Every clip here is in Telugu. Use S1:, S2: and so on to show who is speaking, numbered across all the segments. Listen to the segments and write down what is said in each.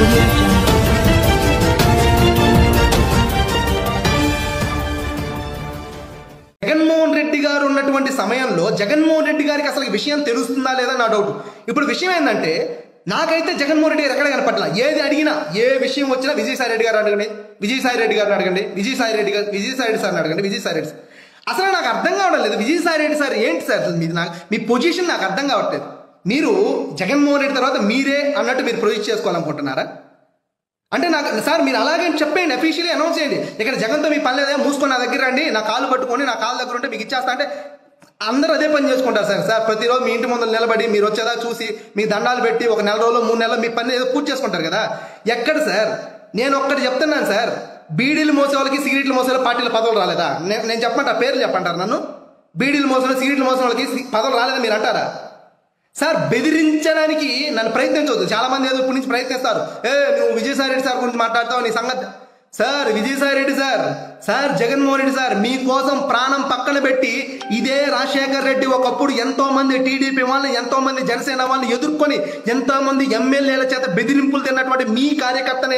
S1: Audio Jungle.
S2: జగన్మోహన్ రెడ్డి గారు ఉన్నటువంటి సమయంలో జగన్మోహన్ రెడ్డి గారికి అసలు ఈ విషయం తెలుస్తుందా లేదా నా డౌట్. ఇప్పుడు విషయం ఏంటంటే నాకైతే జగన్మోహన్ రెడ్డి గారు ఎక్కడ కనపట్ల. ఏది అడిగినా ఏ విషయం వచ్చినా విజయసాయి రెడ్డి గారు అడగండి, విజయసాయి రెడ్డి గారిని అడగండి, విజయసాయి రెడ్డి సార్ని అడగండి, విజయసాయి రెడ్డి అసలు నాకు అర్థం కావడం లేదు. విజయసాయి రెడ్డి సార్ ఏంటి సార్ మీది? నాకు మీ పొజిషన్ నాకు అర్థం కావట్లేదు. మీరు జగన్మోహన్ రెడ్డి తర్వాత మీరే అన్నట్టు మీరు ప్రొజెక్ట్ చేసుకోవాలనుకుంటున్నారా? అంటే నాకు సార్ మీరు అలాగే చెప్పండి, అఫీషియల్లీ అనౌన్స్ చేయండి. ఇక్కడ జగన్తో మీ పని లేదా, మూసుకొని నా దగ్గర రండి, నా కాలు పట్టుకొని నా కాలు దగ్గర ఉంటే మీకు ఇచ్చేస్తా అంటే అందరూ అదే పని చేసుకుంటారు సార్. సార్ ప్రతిరోజు మీ ఇంటి ముందు నిలబడి మీరు వచ్చేదా చూసి మీ దండాలు పెట్టి ఒక నెల రోజులు 3 నెలలు మీ పని ఏదో పూర్తి చేసుకుంటారు కదా. ఎక్కడ సార్? నేను ఒక్కటి చెప్తున్నాను సార్, బీడీలు మోసే వాళ్ళకి సిగరెట్లు మోసే వాళ్ళకి పార్టీల పదవులు రాలేదా? నేను చెప్పమంటారు, పేర్లు చెప్పంటారు నన్ను. బీడీలు మోసిన సిగరెట్లు మోసిన వాళ్ళకి పదవులు రాలేదా మీరు అంటారా? సార్ బెదిరించడానికి నన్ను ప్రయత్నించవద్దు. చాలా మంది ఏదో ఇప్పటి నుంచి ప్రయత్నిస్తారు, నువ్వు విజయసాయి రెడ్డి సార్ గురించి మాట్లాడతావు నీ సంగతి. Sir Vijayasai Reddy sir Jaganmohan Reddy sir మీకోసం ప్రాణం పక్కన పెట్టి ఇదే రాజశేఖర్ రెడ్డి ఒకప్పుడు ఎంతో మంది టీడీపీ వాళ్ళని, ఎంతో మంది జనసేన వాళ్ళని ఎదుర్కొని ఎంతో మంది ఎమ్మెల్యేల చేత బెదిరింపులు తిన్నటువంటి మీ కార్యకర్తనే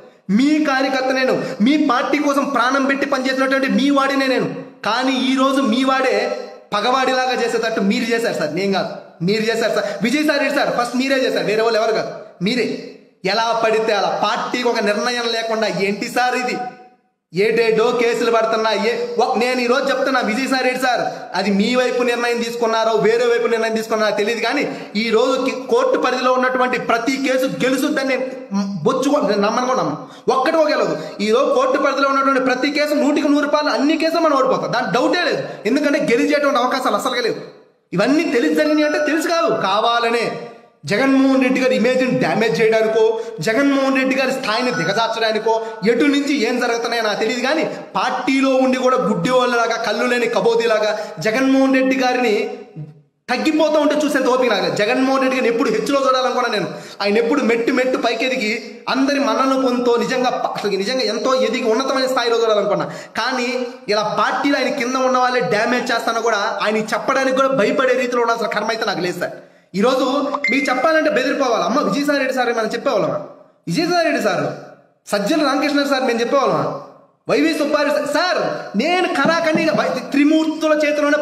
S2: నేను. మీ పార్టీ కోసం ప్రాణం పెట్టి పనిచేసినటువంటి మీ వాడినే నేను. కానీ ఈ రోజు మీ వాడే పగవాడిలాగా చేసేటట్టు మీరు చేశారు సార్, నేను కాదు, మీరు చేశారు sir. Vijayasai Reddy sir first మీరే చేశారు, వేరే వాళ్ళు ఎవరు కాదు, మీరే. ఎలా పడితే అలా పార్టీకి ఒక నిర్ణయం లేకుండా ఏంటి సార్ ఇది? ఏటేటో కేసులు పడుతున్నా. నేను ఈరోజు చెప్తున్నా విజయసాయి రెడ్డి సార్, అది మీ వైపు నిర్ణయం తీసుకున్నారో వేరే వైపు నిర్ణయం తీసుకున్నారో తెలియదు, కానీ ఈ రోజు కోర్టు పరిధిలో ఉన్నటువంటి ప్రతి కేసు గెలుసుద్దని నమ్మను. ఒక్కటి గెలవదు. ఈ రోజు కోర్టు పరిధిలో ఉన్నటువంటి ప్రతి కేసు 100కి 100 అన్ని కేసులు మనం ఓడిపోతాం, దాని డౌటే లేదు. ఎందుకంటే గెలిచేటువంటి అవకాశాలు అసలుగా లేవు. ఇవన్నీ తెలిసి జరిగినాయి అంటే తెలుసు కాదు, కావాలనే జగన్మోహన్ రెడ్డి గారి ఇమేజ్ని డ్యామేజ్ చేయడానికో, జగన్మోహన్ రెడ్డి గారి స్థాయిని దిగజార్చడానికో, ఎటు నుంచి ఏం జరుగుతున్నాయో నాకు తెలియదు, కానీ పార్టీలో ఉండి కూడా గుడ్డి వాళ్ళలాగా, కళ్ళు లేని కబోదీలాగా జగన్మోహన్ రెడ్డి గారిని తగ్గిపోతూ ఉంటే చూసేంత ఓపిక నాకు. జగన్మోహన్ రెడ్డి గారిని ఎప్పుడు హెచ్చులో చూడాలనుకున్నా నేను. ఆయన ఎప్పుడు మెట్టు పైకెదిగి అందరి మన్నను పొందుతో నిజంగా ఎంతో ఎదిగి ఉన్నతమైన స్థాయిలో చూడాలనుకున్నా. కానీ ఇలా పార్టీలో ఆయన కింద ఉన్న వాళ్ళే డ్యామేజ్ చేస్తానో కూడా ఆయన చెప్పడానికి కూడా భయపడే రీతిలో ఉండాల్సిన కర్మ అయితే నాకు లేదు సార్. ఈరోజు మీకు చెప్పాలంటే బెదిరిపోవాలి. అమ్మ విజయసాయి రెడ్డి సార్ మనం చెప్పేవాళ్ళమా? విజయసాయి రెడ్డి సార్, సజ్జల రామకృష్ణ సార్ మేము చెప్పేవాళ్ళమా? వైవి సుబ్బారెడ్డి సార్, నేను కరాఖండి త్రిమూర్తుల చేతిలోనే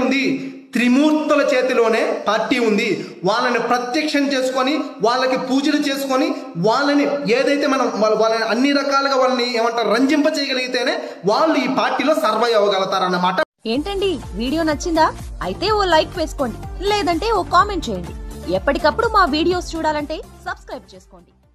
S2: పార్టీ ఉంది. వాళ్ళని ప్రత్యక్షం చేసుకొని, వాళ్ళకి పూజలు చేసుకొని, వాళ్ళని ఏదైతే మనం వాళ్ళని అన్ని రకాలుగా వాళ్ళని ఏమంటారు రంజింప చేయగలిగితేనే వాళ్ళు ఈ పార్టీలో సర్వైవ్ అవ్వగలుగుతారన్నమాట.
S3: ఏంటండి వీడియో నచ్చిందా? అయితే ఓ లైక్ వేసుకోండి, లేదంటే ఓ కామెంట్ చేయండి. ఎప్పటికప్పుడు మా వీడియోస్ చూడాలంటే సబ్స్క్రైబ్ చేసుకోండి.